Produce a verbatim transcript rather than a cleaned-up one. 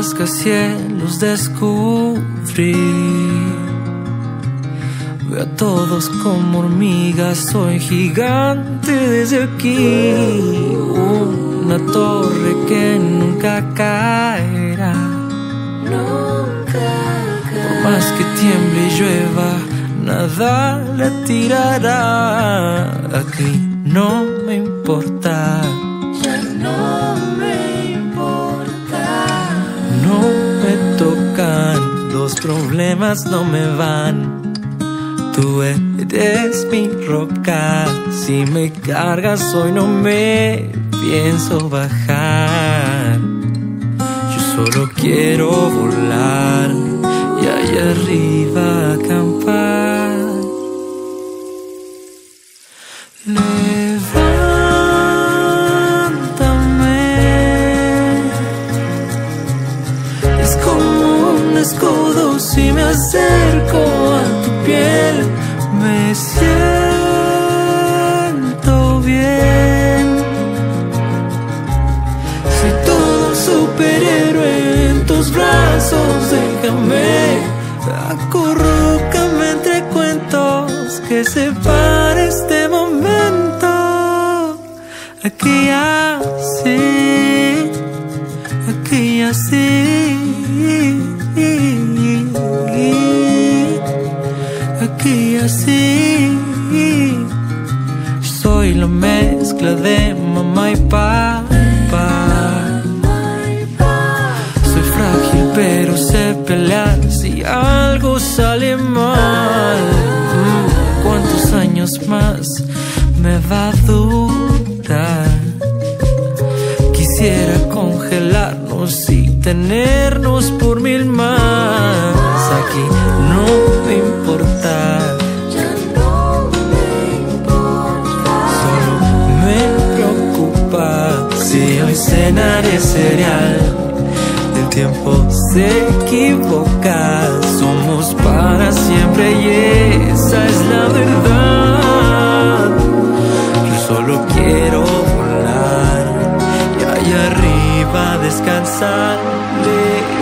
rascacielos descubrí. Veo a todos como hormigas, soy gigante desde aquí. Una torre que nunca caerá. Por más que tiemble y llueva, nada la tirará. Aquí no me importa. Ya no me importa. No me tocan, los problemas no me van. Tú eres mi roca, si me cargas hoy no me pienso bajar. Yo solo quiero volar y allá arriba acampar. Levántame, es como un escudo si me acerco a tu piel. Me siento bien. Soy todo un superhéroe en tus brazos. Déjame, acurrúcame entre cuentos que separe este momento. Aquí así, aquí así. Aquí así. Soy la mezcla de mamá y papá. Soy frágil pero sé pelear si algo sale mal. ¿Cuántos años más me va a durar? Quisiera congelarnos y tenernos por mil más. Aquí no me importa. Ya no me importa. Solo me preocupa si hoy cenaré cereal. El tiempo se equivoca. Somos para siempre y esa es la verdad. Yo solo quiero volar y allá arriba descansar.